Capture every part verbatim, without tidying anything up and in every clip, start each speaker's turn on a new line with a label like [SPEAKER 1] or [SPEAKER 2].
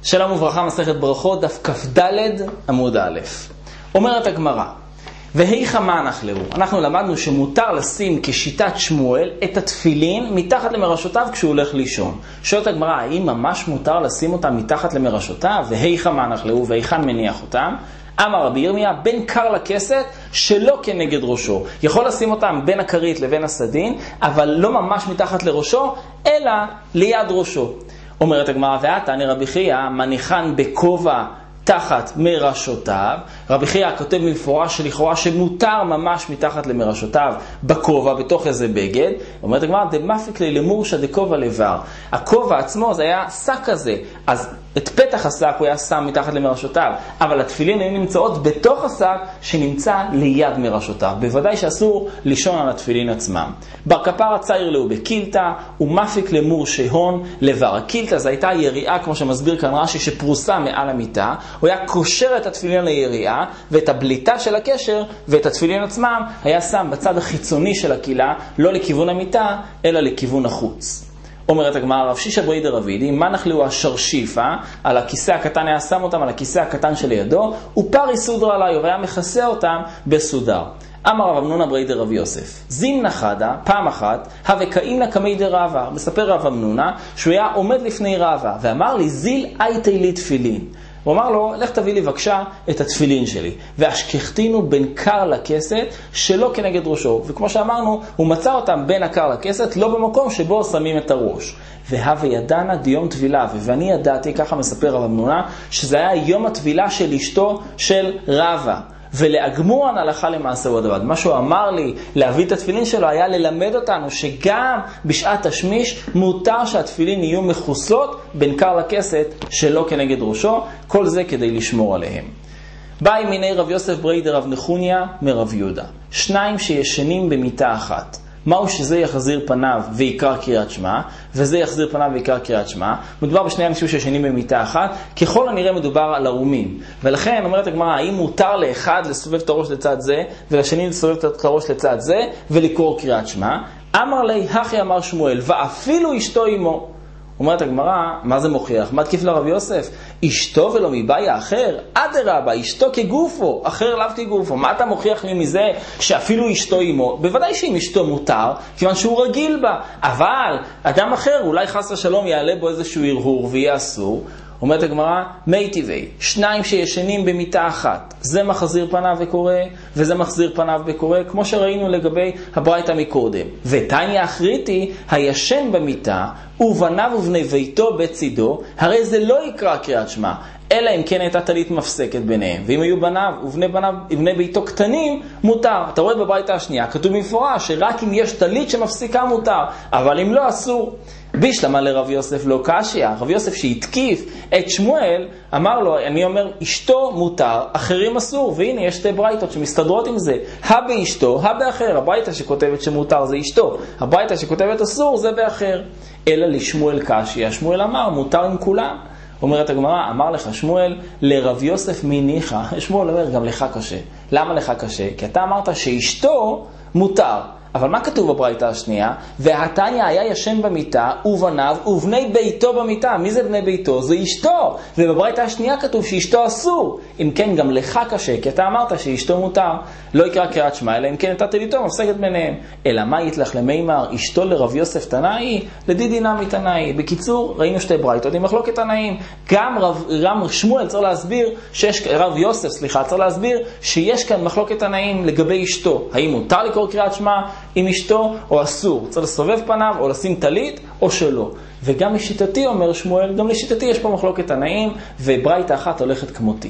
[SPEAKER 1] שלום וברכה, מסכת ברכות, דף כ"ד עמוד א'. אומרת הגמרא, והיכא מנח להו. אנחנו למדנו שמותר לשים כשיטת שמואל את התפילין מתחת למרשותיו כשהוא הולך לישון. שואלת הגמרא, האם ממש מותר לשים אותם מתחת למרשותיו? והיכא מנח להו, והיכן מניח אותם? אמר רבי ירמיה, בין קר לכסת שלא כנגד ראשו. יכול לשים אותם בין הכרית לבין הסדין, אבל לא ממש מתחת לראשו, אלא ליד ראשו. אומרת הגמרא, ועתני רבי חייא מניחן בכובע תחת מרשותיו. רבי חייא כותב במפורש שלכאורה שמותר ממש מתחת למרשותיו בכובע, בתוך איזה בגד. אומרת הגמרא, דמפיק לי למורשא דכובע לבר. הכובע עצמו זה היה שק כזה, אז את פתח השק הוא היה שם מתחת למרשותיו, אבל התפילין היו נמצאות בתוך השק שנמצא ליד מרשותיו. בוודאי שאסור לישון על התפילין עצמם. בר כפרא צייר לו בקילתא ומפיק למורשא הון לבר. הקילתא זו הייתה יריעה, כמו שמסביר כאן רש"י, שפרוסה מעל המיטה. הוא היה קושר את התפילין ליריעה, ואת הבליטה של הקשר ואת התפילין עצמם היה שם בצד החיצוני של הקילה, לא לכיוון המיטה אלא לכיוון החוץ. אומרת הגמרא, רב שישא ברי דרבידי מנח להו השרשיפה, על הכיסא הקטן היה שם אותם על הכיסא הקטן שלידו, ופרי סודרה עליו, והיה מכסה אותם בסודר. אמר רב אמנונה ברי דרב יוסף, זימנה חדה, פעם אחת, הווה קאימנה קמי דרבא. מספר רב אמנונה שהוא היה עומד לפני רבא, ואמר לי, זיל אייתי לי תפילין. הוא אמר לו, לך תביא לי בבקשה את התפילין שלי. והשכחתינו בין קר לכסת שלא כנגד ראשו. וכמו שאמרנו, הוא מצא אותם בין הקר לכסת, לא במקום שבו שמים את הראש. והווה ידענה דיום טבילה. ואני ידעתי, ככה מספר רב אמנונה, שזה היה יום הטבילה של אשתו של רבא. ולאגמורן הלכה למעשה הוא הדבר. מה שהוא אמר לי להביא את התפילין שלו היה ללמד אותנו שגם בשעת השמיש מותר שהתפילין יהיו מכוסות בין קר לכסת שלא כנגד ראשו, כל זה כדי לשמור עליהם. באי מיני רב יוסף ברי דרב נחוניה מרב יהודה, שניים שישנים במיטה אחת. מהו שזה יחזיר פניו ויקרא קריאת שמע, וזה יחזיר פניו ויקרא קריאת שמע? מדובר בשני אנשים שישנים במיטה אחת, ככל הנראה מדובר על ערומים. ולכן אומרת הגמרא, האם מותר לאחד לסובב את הראש לצד זה, ולשני לסובב את הראש לצד זה, ולקרוא קריאת שמע? אמר לי, הכי אמר שמואל, ואפילו אשתו עמו. אומרת הגמרא, מה זה מוכיח? מה תקיף לרב יוסף? אשתו ולא מבעיה אחר? אדרבה, אשתו כגופו, אחר לאו כגופו. מה אתה מוכיח לי מזה שאפילו אשתו עמו? בוודאי שאם אשתו מותר, כיוון שהוא רגיל בה. אבל אדם אחר, אולי חס ושלום יעלה בו איזשהו הרהור ויהיה אסור. אומרת הגמרא, מי טבעי, שניים שישנים במיטה אחת, זה מחזיר פניו וקורא, וזה מחזיר פניו וקורא, כמו שראינו לגבי הברייתא מקודם. ותניא אחריתי, הישן במיטה, ובניו ובני ביתו בצידו, הרי זה לא יקרא קריאת שמע, אלא אם כן הייתה טלית מפסקת ביניהם. ואם היו בניו ובני בניו, ובני ביתו קטנים, מותר. אתה רואה בברייתא השנייה, כתוב במפורש שרק אם יש טלית שמפסיקה מותר, אבל אם לא אסור. בישלמה לרב יוסף לא קשיא. רב יוסף שהתקיף את שמואל אמר לו, אני אומר אשתו מותר, אחרים אסור. והנה יש שתי ברייתות שמסתדרות עם זה, הא באשתו, הא באחר. הברייתא שכותבת שמותר זה אשתו, הברייתא שכותבת אסור זה באחר. אלא לשמואל קשיא, שמואל אמר מותר עם כולם. אומרת הגמרא, אמר לך שמואל לרב יוסף מניחא. שמואל אומר, גם לך קשה. למה לך קשה? כי אתה אמרת שאשתו מותר. אבל מה כתוב בברייתא השנייה? והתניא היה ישן במיטה, ובניו ובני ביתו במיטה. מי זה בני ביתו? זה אשתו. ובברייתא השנייה כתוב שאשתו אסור. אם כן, גם לך קשה, כי אתה אמרת שאשתו מותר. לא יקרא קריאת שמע, אלא אם כן נתת ליתו, מפסקת ביניהם. אלא מה יתלך למימר, אשתו לרב יוסף תנאי, לדידי נמי תנאי. בקיצור, ראינו שתי ברייתות עם מחלוקת תנאים. גם רב, רב שמואל צריך להסביר, שיש, רב יוסף, סליחה, צריך להסביר שיש כאן מחלוקת תנאים לגבי אשתו. האם מותר לקרוא קריאת שמע עם אשתו או אסור? צריך לסובב פניו או לשים טלית או שלא. וגם לשיטתי, אומר שמואל, גם לשיטתי יש פה מחלוקת תנאים, וברייתא אחת הולכת כמותי.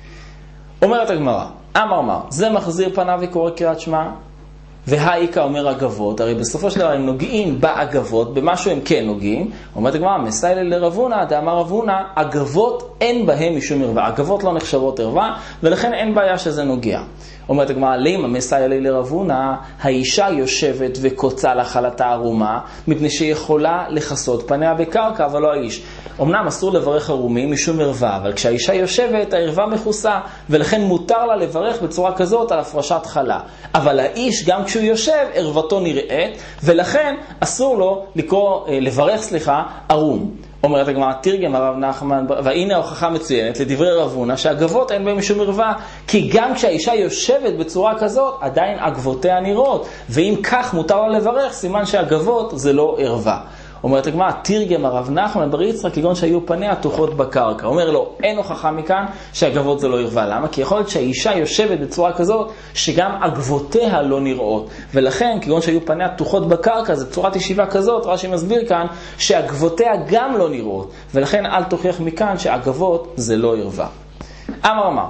[SPEAKER 1] אומרת הגמרא, אמר מר, זה מחזיר פניו וקורא קריאת שמע, והאיקה אומר אגבות. הרי בסופו של דבר הם נוגעים באגבות, במשהו הם כן נוגעים. אומרת הגמרא, מסיילה לרב הונא, דאמר רב הונא, אגבות אין בהם משום ערווה. אגבות לא נחשבות ערווה, ולכן אין בעיה שזה נוגע. אומרת הגמרא, לימה מסיילה לרב הונא, האישה יושבת וקוצה לחלתה ערומה, מפני שיכולה לכסות פניה בקרקע, אבל לא האיש. אמנם אסור לברך ערומים משום ערווה, אבל כשהאישה יושבת, הערווה מכוסה, ולכן מותר לה לברך בצורה כזאת על הפרשת חלה. אבל האיש, גם כשהוא יושב, ערוותו נראית, ולכן אסור לו לקרוא, לברך, סליחה, ערום. אומרת הגמרא, תרגם הרב נחמן, והנה ההוכחה מצוינת לדברי רב הונא שהגבות אין בהם משום ערווה, כי גם כשהאישה יושבת בצורה כזאת, עדיין עגבותיה נראות, ואם כך מותר לה לברך, סימן שהגבות זה לא ערווה. אומרת הגמרא, תרגם הרב נחמן בר יצחק כגון שהיו פניה תוחות בקרקע. אומר לו, אין הוכחה מכאן שהגבות זה לא ערווה. למה? כי יכול להיות שהאישה יושבת בצורה כזאת שגם עגבותיה לא נראות. ולכן, כגון שהיו פניה תוחות בקרקע, זה צורת ישיבה כזאת, רש"י מסביר כאן, שעגבותיה גם לא נראות. ולכן אל תוכיח מכאן שעגבות זה לא ערווה. אמר אמר,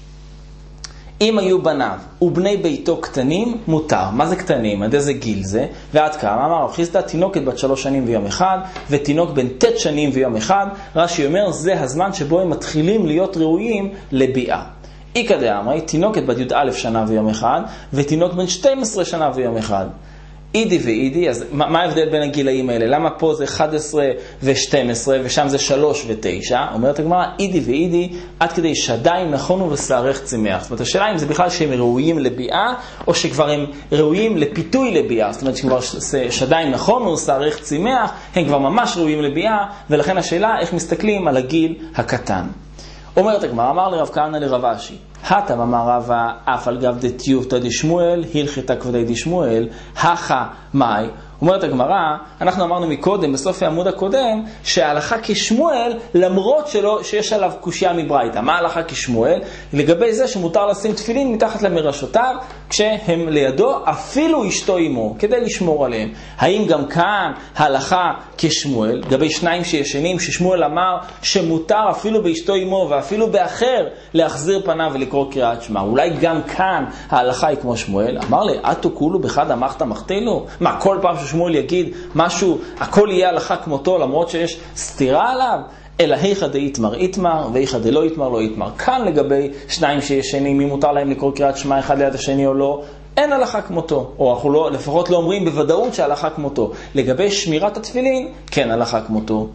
[SPEAKER 1] אם היו בניו ובני ביתו קטנים, מותר. מה זה קטנים? עד איזה גיל זה? ועד כמה? אמר רב חיסדא, תינוקת בת שלוש שנים ויום אחד, ותינוק בן תת שנים ויום אחד. רש"י אומר, זה הזמן שבו הם מתחילים להיות ראויים לביאה. איקא דאמרי, תינוקת בת י"א שנה ויום אחד, ותינוק בן שתים עשרה שנה ויום אחד. אידי ואידי, אז מה, מה ההבדל בין הגילאים האלה? למה פה זה אחת עשרה ו-שתים עשרה ושם זה שלוש ותשע? אומרת הגמרא, אידי ואידי, עד כדי שדיים נכונו ושערך צמח. זאת אומרת, השאלה אם זה בכלל שהם ראויים לביאה, או שכבר הם ראויים לפיתוי לביאה. זאת אומרת, שכבר שדיים נכונו ושערך צמח, הם כבר ממש ראויים לביאה, ולכן השאלה איך מסתכלים על הגיל הקטן. אומרת הגמרא, אמר לרב כהנא לרב אשי, הטב אמר רבא, אף על גב דתיובתא דשמואל, הלכתא כבדי דשמואל, הכה מאי. אומרת הגמרא, אנחנו אמרנו מקודם, בסוף העמוד הקודם, שההלכה כשמואל, למרות שלא, שיש עליו קושיה מברייתא. מה ההלכה כשמואל? לגבי זה שמותר לשים תפילין מתחת למרשותיו, כשהם לידו, אפילו אשתו עמו, כדי לשמור עליהם. האם גם כאן ההלכה כשמואל, לגבי שניים שישנים, ששמואל אמר שמותר אפילו באשתו עמו, ואפילו באחר, להחזיר פניו ולקרוא קריאת שמע. אולי גם כאן ההלכה היא כמו שמואל. אמר לי, אתו כולו בחד אמרת מחתנו? מה, כל פעם ששמואל יגיד משהו, הכל יהיה הלכה כמותו, למרות שיש סתירה עליו? אלא היכא דאיתמר איתמר, והיכא דלא איתמר לא איתמר. כאן לגבי שניים שישנים, מי מותר להם לקרוא קריאת שמע אחד ליד השני או לא, אין הלכה כמותו. או אנחנו לא, לפחות לא אומרים בוודאות שההלכה כמותו. לגבי שמירת התפילין, כן הלכה כמותו.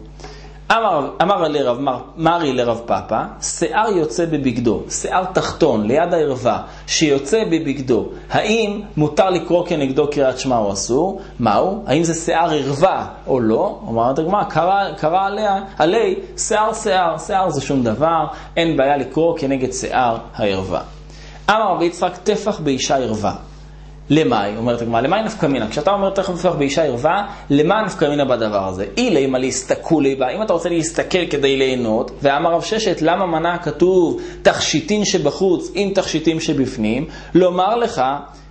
[SPEAKER 1] אמר, אמר לרב מרי לרב פאפא, שיער יוצא בבגדו, שיער תחתון ליד הערווה שיוצא בבגדו, האם מותר לקרוא כנגדו קריאת שמע או אסור? מהו? האם זה שיער ערווה או לא? אומרת הגמרא, קרא, קרא עליה, עלי שיער שיער, שיער זה שום דבר, אין בעיה לקרוא כנגד שיער הערווה. אמר רבי יצחק, טפח באישה ערווה. למאי, אומרת הגמרא, למאי נפקא מינה? כשאתה אומר טפח באישה ערווה, למה נפקא מינה בדבר הזה? אילי מה להסתכלו בה, אם אתה רוצה להסתכל כדי ליהנות, ואמר רב ששת, למה מנע כתוב תכשיטין שבחוץ עם תכשיטים שבפנים? לומר לך,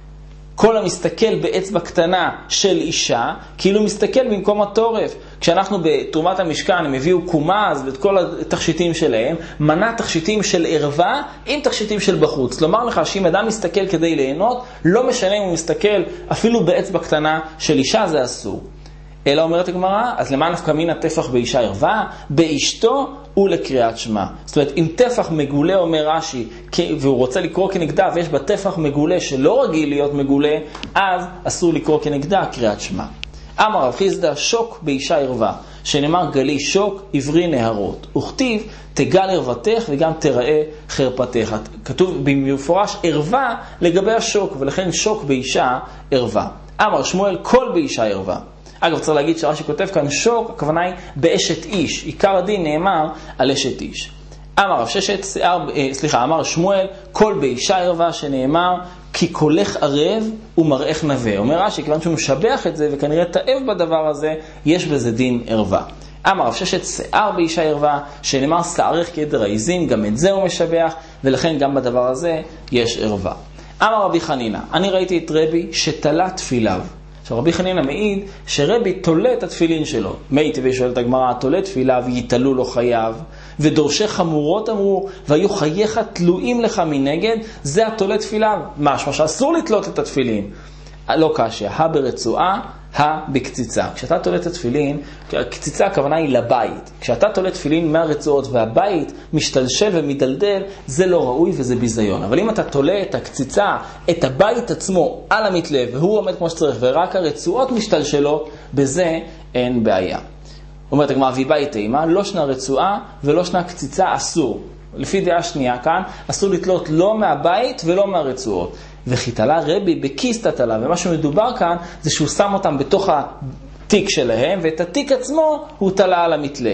[SPEAKER 1] כל המסתכל באצבע קטנה של אישה, כאילו מסתכל במקום התורף. כשאנחנו בתרומת המשכן, הם הביאו קומז ואת כל התכשיטים שלהם, מנע תכשיטים של ערווה עם תכשיטים של בחוץ. לומר לך שאם אדם מסתכל כדי ליהנות, לא משנה אם הוא מסתכל אפילו באצבע קטנה של אישה, זה אסור. אלא אומרת הגמרא, אז למה נפקא מינה טפח באישה ערווה? באשתו ולקריאת שמע. זאת אומרת, אם טפח מגולה, אומר רש"י, והוא רוצה לקרוא כנגדה, ויש בה טפח מגולה שלא רגיל להיות מגולה, אז אסור לקרוא כנגדה קריאת שמע. אמר רב חיסדא, שוק באישה ערווה, שנאמר גלי שוק עברי נהרות, וכתיב תגל ערוותך וגם תראה חרפתך. כתוב במפורש ערווה לגבי השוק, ולכן שוק באישה ערווה. אמר שמואל, כל באישה ערווה. אגב, צריך להגיד שרש"י כותב כאן שוק, הכוונה היא באשת איש. עיקר הדין נאמר על אשת איש. אמר רב ששת, סליחה, אמר שמואל, כל באישה ערווה, שנאמר כי קולך ערב ומראך נווה. אומר רש"י, כיוון שהוא משבח את זה וכנראה תאב בדבר הזה, יש בזה דין ערווה. אמר רב ששת, שיער באישה ערווה, שנאמר שערך כעדר העיזים, גם את זה הוא משבח, ולכן גם בדבר הזה יש ערווה. אמר רבי חנינא, אני ראיתי את רבי שתלה תפיליו. עכשיו רבי חנינא מעיד שרבי תולה את התפילין שלו. מי טבעי שואלת הגמרא, תולה תפיליו יתלו לו חייו, ודורשי חמורות אמרו, והיו חייך תלויים לך מנגד, זה התולה תפיליו. משמע שאסור לתלות את התפילין. לא קשיא, הא ברצועה, הא בקציצה. כשאתה תולה את התפילין, הקציצה הכוונה היא לבית. כשאתה תולה תפילין מהרצועות והבית משתלשל ומדלדל, זה לא ראוי וזה ביזיון. אבל אם אתה תולה את הקציצה, את הבית עצמו על המתלה, והוא עומד כמו שצריך, ורק הרצועות משתלשלות, בזה אין בעיה. אומרת הגמרא, ויבאי תימא, לא שנה רצועה ולא שנה קציצה אסור. לפי דעה שנייה כאן, אסור לתלות לא מהבית ולא מהרצועות. וכי תלה רבי בכיסתא תלה, ומה שמדובר כאן זה שהוא שם אותם בתוך התיק שלהם, ואת התיק עצמו הוא תלה על המתלה.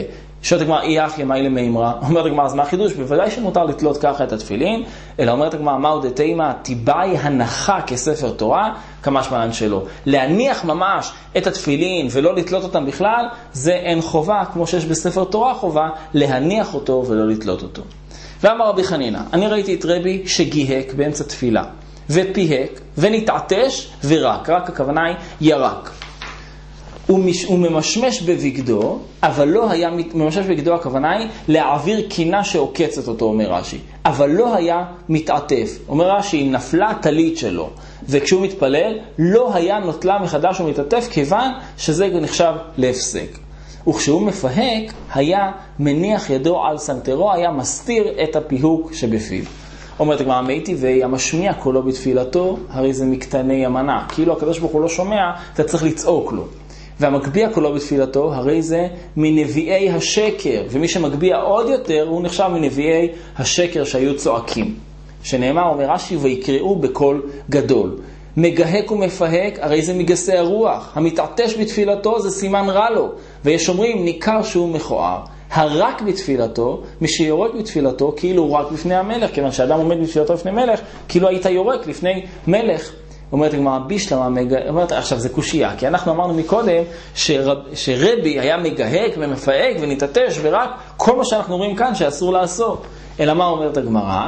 [SPEAKER 1] שואלת הגמרא, אי אחי מאי למימרא? אומרת הגמרא, אז מה החידוש? בוודאי שמותר לתלות ככה את התפילין, אלא אומרת הגמרא, מהו דתימה, תיבאי הנחה כספר תורה, כמשמען שלו. להניח ממש את התפילין ולא לתלות אותם בכלל, זה אין חובה, כמו שיש בספר תורה חובה, להניח אותו ולא לתלות אותו. ואמר רבי חנינא, אני ראיתי את רבי שגיהק באמצע תפילה, ופיהק, ונתעטש, ורק, רק הכוונה היא ירק. הוא, מש, הוא ממשמש בבגדו, אבל לא היה, ממשמש בבגדו הכוונה היא להעביר קינה שעוקצת אותו, אומר רש"י. אבל לא היה מתעטף. אומר רש"י, אם נפלה טלית שלו, וכשהוא מתפלל, לא היה נוטלה מחדש ומתעטף, כיוון שזה נחשב להפסק. וכשהוא מפהק, היה מניח ידו על סנטרו, היה מסתיר את הפיהוק שבפיו. אומרת הגמרא, מייתי והמשמיע קולו בתפילתו, הרי זה מקטני המנה. כאילו הקדוש ברוך הוא לא שומע, אתה צריך לצעוק לו. והמגביע קולו בתפילתו, הרי זה מנביאי השקר. ומי שמגביע עוד יותר, הוא נחשב מנביאי השקר שהיו צועקים. שנאמר, אומר רש"י, ויקראו בקול גדול. מגהק ומפהק, הרי זה מגסי הרוח. המתעטש בתפילתו זה סימן רע לו. ויש אומרים, ניכר שהוא מכוער. הרק בתפילתו, מי שיורק בתפילתו, כאילו הוא רק לפני המלך. כיוון שאדם עומד בתפילתו לפני מלך, כאילו היית יורק לפני מלך. אומרת הגמרא, בישלמה מגהק, אומרת, עכשיו זה קושייה, כי אנחנו אמרנו מקודם שרב, שרבי היה מגהק ומפהק ונתעטש ורק כל מה שאנחנו רואים כאן שאסור לעשות. אלא מה אומרת הגמרא?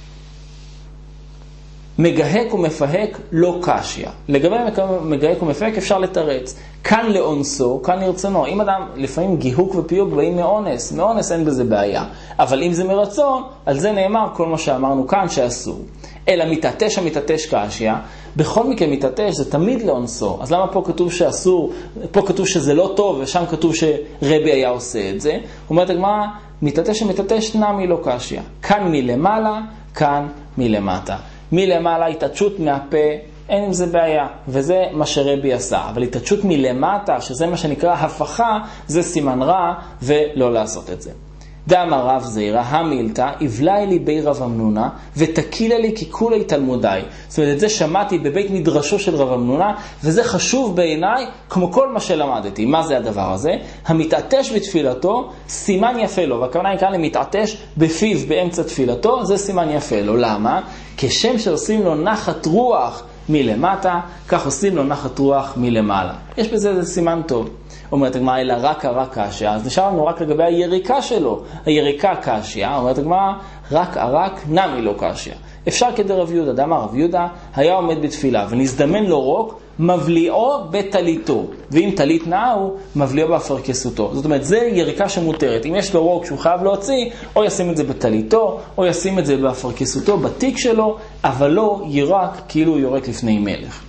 [SPEAKER 1] מגהק ומפהק לא קשיא. לגבי מגהק ומפהק אפשר לתרץ. כאן לאונסו, כאן לרצונו. אם אדם לפעמים גיהוק ופיוק באים מאונס, מאונס אין בזה בעיה. אבל אם זה מרצון, על זה נאמר כל מה שאמרנו כאן שאסור. אלא מתעטש המתעטש קשיא, בכל מקרה מתעטש זה תמיד לאונסו. אז למה פה כתוב שאסור, פה כתוב שזה לא טוב ושם כתוב שרבי היה עושה את זה? אומרת הגמרא, מתעטש המתעטש נמי לא קשיא. כאן מלמעלה, כאן מלמטה. מלמעלה התעטשות מהפה, אין עם זה בעיה, וזה מה שרבי עשה. אבל התעטשות מלמטה, שזה מה שנקרא הפכה, זה סימן רע, ולא לעשות את זה. דאמר רב זירא, המילתא, יבלע לי בי רב אמנונה, ותקילה לי ככולי תלמודי. זאת אומרת, את זה שמעתי בבית מדרשו של רב אמנונה, וזה חשוב בעיניי, כמו כל מה שלמדתי. מה זה הדבר הזה? המתעטש בתפילתו, סימן יפה לו. והכוונה היא כאן למתעטש בפיו באמצע תפילתו, זה סימן יפה לו. למה? כשם שעושים לו נחת רוח מלמטה, כך עושים לו נחת רוח מלמעלה. יש בזה איזה סימן טוב. אומרת הגמרא, אלא רק הרק קשיא, אז נשאר לנו רק לגבי היריקה שלו. היריקה קשיא, אומרת הגמרא, רק הרק נמי לא קשיא. אפשר כדי רב יהודה, דאמר רב יהודה, היה עומד בתפילה, ונזדמן לו רוק, מבליעו בתליתו. ואם תלית נעו, מבליעו באפרכסותו. זאת אומרת, זה יריקה שמותרת. אם יש לו רוק שהוא חייב להוציא, או ישים את זה בתליתו, או ישים את זה באפרכסותו, בתיק שלו, אבל לא ירק כאילו הוא יורק לפני מלך.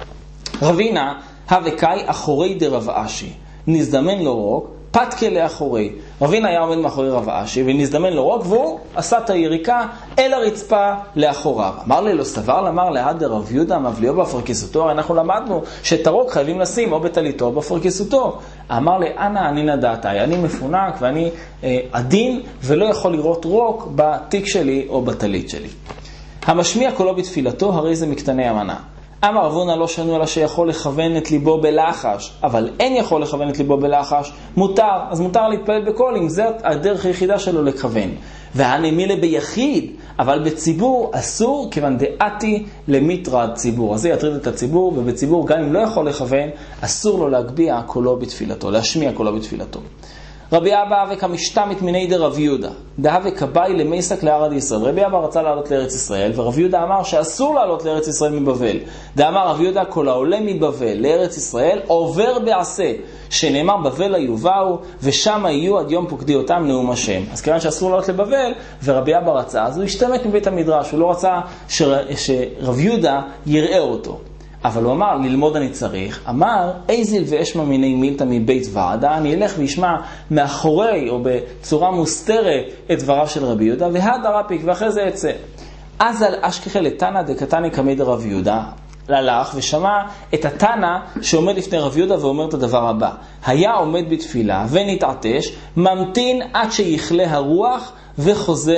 [SPEAKER 1] רבינה, הווקאי אחורי דרב אשי. נזדמן לו רוק, פתקה לאחורי. רבינה היה עומד מאחורי רב אשי, ונזדמן לו רוק, והוא עשה את היריקה אל הרצפה לאחוריו. אמר לי לו סבר, אמר ליד רב יהודה, מבליעו באפרכסותו, הרי אנחנו למדנו שאת הרוק חייבים לשים או בתליתו או באפרכסותו. אמר לי, אנא אני נדעתי, אני מפונק ואני אה, עדין, ולא יכול לראות רוק בתיק שלי או בתלית שלי. המשמיע קולו בתפילתו, הרי זה מקטני המנה. אמר רב הונא לא שנו אלא שיכול לכוון את ליבו בלחש, אבל אין יכול לכוון את ליבו בלחש, מותר, אז מותר להתפלל בקול, אם זה הדרך היחידה שלו לכוון. והנמילה ביחיד, אבל בציבור אסור, כיוון דעתי למטרד ציבור. אז זה יטריד את הציבור, ובציבור גם אם לא יכול לכוון, אסור לו להגביע קולו בתפילתו, להשמיע קולו בתפילתו. רבי אבא וכמשתמת מיני דרב יהודה, דהווה כבאי למייסק לארד ישראל. רבי אבא רצה לעלות לארץ ישראל, ורב יהודה אמר שאסור לעלות לארץ ישראל מבבל. דאמר רב יהודה, כל העולה מבבל לארץ ישראל עובר בעשה, שנאמר בבל היובאו, ושם יהיו עד יום פוקדי אותם נאום השם. אז כיוון שאסור לעלות לבבל, ורבי אבא רצה, אז הוא השתמט מבית המדרש, הוא לא רצה שר, שרב יהודה יראה אותו. אבל הוא אמר, ללמוד אני צריך. אמר, איזיל ואשמע מיני מילתא מבית ועדה, אני אלך וישמע מאחורי או בצורה מוסתרת את דבריו של רבי יהודה, והד הרפיק, ואחרי זה יצא. אז על אשכחה לתנא דקתני קמי דרב יהודה, הלך ושמע את התנא שעומד לפני רב יהודה ואומר את הדבר הבא. היה עומד בתפילה ונתעטש, ממתין עד שיכלה הרוח וחוזר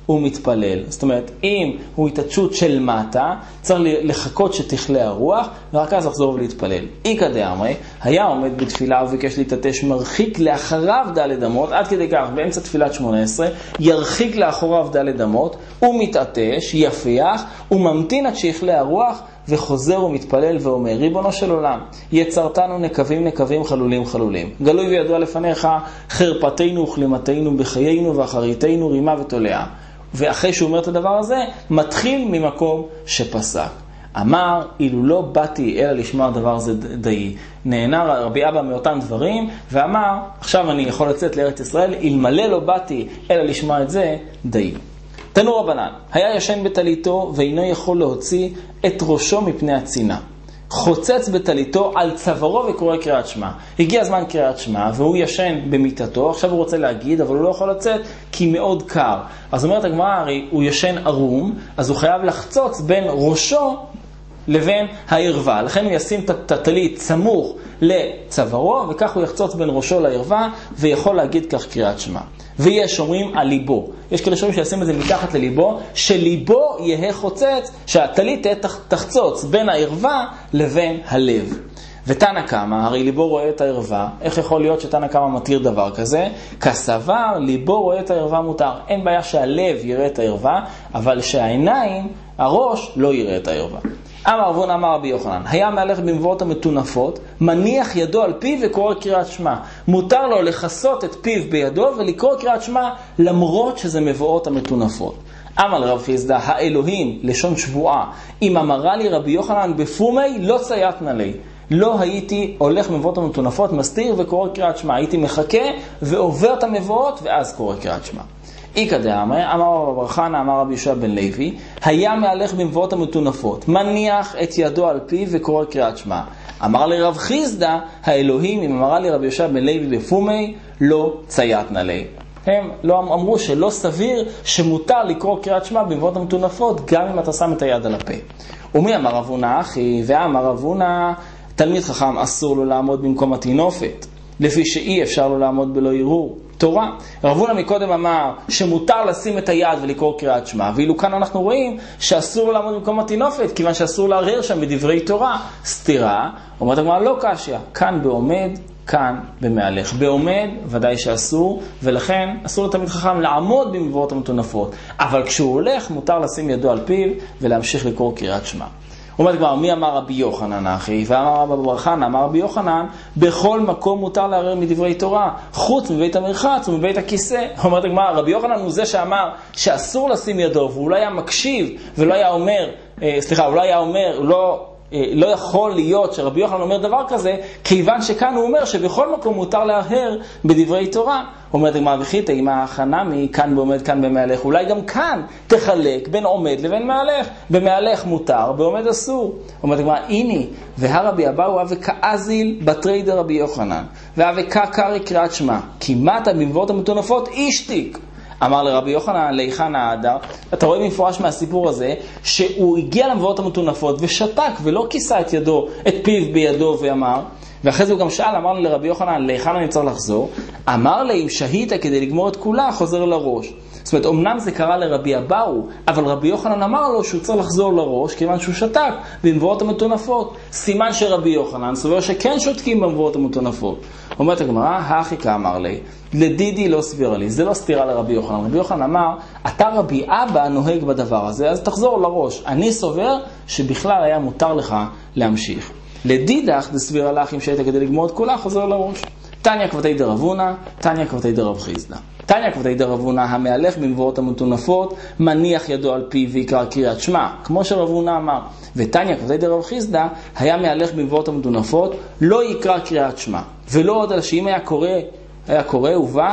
[SPEAKER 1] הוא מתפלל. זאת אומרת, אם הוא התעטשות של מטה, צריך לחכות שתכלה הרוח, ורק אז לחזור ולהתפלל. איקא דאמרי, היה עומד בתפילה וביקש להתעטש, מרחיק לאחריו ד' אמות, עד כדי כך, באמצע תפילת שמונה עשרה, ירחיק לאחוריו ד' אמות, הוא מתעטש, יפיח, הוא ממתין עד שיכלה הרוח, וחוזר ומתפלל ואומר, ריבונו של עולם, יצרתנו נקבים נקבים חלולים חלולים. גלוי וידוע לפניך, חרפתנו וכלימתנו בחיינו ואחריתנו רימה ותולעה. ואחרי שהוא אומר את הדבר הזה, מתחיל ממקום שפסק. אמר, אילו לא באתי אלא לשמוע הדבר הזה די. נהנה רבי אבא מאותם דברים, ואמר, עכשיו אני יכול לצאת לארץ ישראל, אלמלא לא באתי אלא לשמוע את זה די. תנו רבנן, היה ישן בתליתו ואינו יכול להוציא את ראשו מפני הצינה. חוצץ בתליתו על צווארו וקורא קריאת שמע. הגיע זמן קריאת שמע והוא ישן במיטתו, עכשיו הוא רוצה להגיד אבל הוא לא יכול לצאת כי מאוד קר. אז אומרת הגמרא, הרי הוא ישן ערום, אז הוא חייב לחצוץ בין ראשו לבין הערווה. לכן הוא ישים את התלית סמוך לצווארו, וכך הוא יחצוץ בין ראשו לערווה ויכול להגיד כך קריאת שמע. ויש אומרים על ליבו. יש כאלה שאומרים שישים את זה מתחת לליבו, שליבו יהיה חוצץ, שהתלית תחצוץ בין הערווה לבין הלב. ותנא קמא, הרי ליבו רואה את הערווה, איך יכול להיות שתנא קמא מתיר דבר כזה? כסבר, ליבו רואה את הערווה מותר. אין בעיה שהלב יראה את הערווה, אבל שהעיניים, הראש, לא יראה את הערווה. אמר אבון אמר רבי יוחנן, היה מהלך במבואות המתונפות, מניח ידו על פיו וקורא קריאת שמע. מותר לו לחסות את פיו בידו ולקרוא קריאת שמע למרות שזה מבואות המתונפות. אמר לרב חיסדא, האלוהים, לשון שבועה, אם אמרה לי רבי יוחנן בפומי, לא צייתנה לי. לא הייתי הולך מבואות המתונפות, מסתיר וקורא קריאת שמע. הייתי מחכה ועובר את המבואות ואז קורא קריאת שמע. איקא דאמרי, אמר רב בר חנא, אמר רבי יהושע בן לוי, היה מהלך במבואות המתונפות, מניח את ידו על פיו וקורא קריאת שמע. אמר לרב חיסדא, האלוהים, אם אמרה לי רבי יהושע בן לוי בפומי, לא צייתנה לי. הם לא אמרו שלא סביר שמותר לקרוא קריאת שמע במבואות המתונפות, גם אם אתה שם את היד על הפה. ומי אמר רב הונא אחי, ואמר רב הונא, תלמיד חכם אסור לו לעמוד במקום התינופת, לפי שאי אפשר לו לעמוד בלא ערעור. תורה. רב הונא מקודם אמר שמותר לשים את היד ולקרוא קריאת שמע, ואילו כאן אנחנו רואים שאסור לעמוד במקום התינופת, כיוון שאסור לערער שם בדברי תורה. סתירה, אומרת הגמרא לא קשיא, כאן בעומד, כאן במהלך. בעומד ודאי שאסור, ולכן אסור לתלמיד חכם לעמוד במבואות המתונפות, אבל כשהוא הולך מותר לשים ידו על פיו ולהמשיך לקרוא קריאת שמע. אומרת כבר, מי אמר רבי יוחנן אחי? ואמר רבי בר חנא, אמר רבי יוחנן, בכל מקום מותר לערער מדברי תורה, חוץ מבית המרחץ ומבית הכיסא. אומרת כבר, רבי יוחנן הוא זה שאמר שאסור לשים ידו, והוא לא היה מקשיב, ולא היה אומר, סליחה, הוא לא היה אומר, הוא לא... לא יכול להיות שרבי יוחנן אומר דבר כזה, כיוון שכאן הוא אומר שבכל מקום מותר להרהר בדברי תורה. אומרת הגמרא וחיתא, אם ההכנה מכאן בעומד כאן במהלך, אולי גם כאן תחלק בין עומד לבין מהלך. במהלך מותר, בעומד אסור. אומרת הגמרא, הנה, והרבי אבאו וכאזיל בתרי דרבי יוחנן, והאבקה קרי קריאת שמע, כמעט במבואות המתונפות אישתיק. אמר לרבי יוחנן, להיכן האדר? אתה רואה במפורש מהסיפור הזה, שהוא הגיע למבואות המתונפות ושתק ולא כיסה את ידו, את פיו בידו ואמר, ואחרי זה הוא גם שאל, אמר לרבי יוחנן, להיכן אני צריך לחזור? אמר לה, אם שהית כדי לגמור את כולה, חוזר לראש. זאת אומרת, אמנם זה קרה לרבי אבאו, אבל רבי יוחנן אמר לו שהוא צריך לחזור לראש, כיוון שהוא שתק במבואות המתונפות. סימן שרבי יוחנן סובר שכן שותקים במבואות המתונפות. אומרת הגמרא, האחיקה אמר לי, לדידי לא סבירה לי, זה לא סתירה לרבי יוחנן. רבי יוחנן אמר, אתה רבי אבא נוהג בדבר הזה, אז תחזור לראש. אני סובר שבכלל היה מותר לך להמשיך. לדידך דסבירה לך, אם שהיית כדי לגמור את כולה, חוזר לראש. תניא כבתי דרב הונא, תניא כבתי דרב חיסדא. תניא כבתי דרב הונא, המהלך במבואות המתונפות, מניח ידו על פיו ויקרא קריאת שמע, כמו שרב הונא אמר. ותניא כבתי דרב חיסדא, היה מהלך במבואות המתונפות, לא יקרא קריאת שמע. ולא עוד על שאם היה קורא, היה קורא ובא,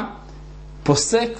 [SPEAKER 1] פוסק,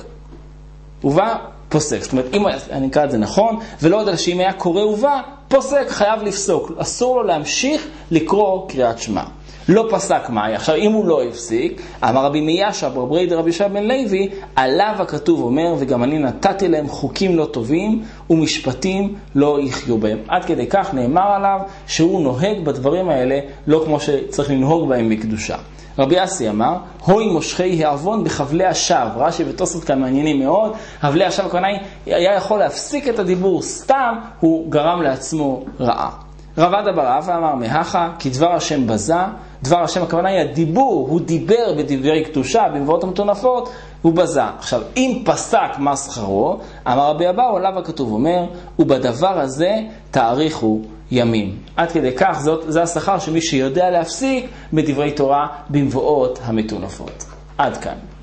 [SPEAKER 1] ובא, פוסק. זאת אומרת, אם אני אקרא את זה נכון, ולא עוד על שאם היה קורא ובא, פוסק, חייב לפסוק. אסור לו להמשיך לקרוא קריאת שמע. לא פסק מאי. עכשיו, אם הוא לא הפסיק, אמר רבי מיישב, רבי דרבי יהושע בן לוי, עליו הכתוב אומר, וגם אני נתתי להם חוקים לא טובים, ומשפטים לא יחיו בהם. עד כדי כך נאמר עליו, שהוא נוהג בדברים האלה, לא כמו שצריך לנהוג בהם בקדושה. רבי אסי אמר, הוי מושכי העוון בחבלי השב. רש"י ותוספות כאן מעניינים מאוד. חבלי השב הכוונה היא, היה יכול להפסיק את הדיבור סתם, הוא גרם לעצמו רעה. רבד בר אבא אמר מהכה, כי דבר השם בזה, דבר השם הכוונה היא הדיבור, הוא דיבר בדברי קדושה, במבואות המטונפות, הוא בזה. עכשיו, אם פסק מה שכרו, אמר רבי אבאו, עליו הכתוב אומר, ובדבר הזה תאריכו ימים. עד כדי כך, זאת, זה השכר שמי שיודע להפסיק בדברי תורה במבואות המטונפות. עד כאן.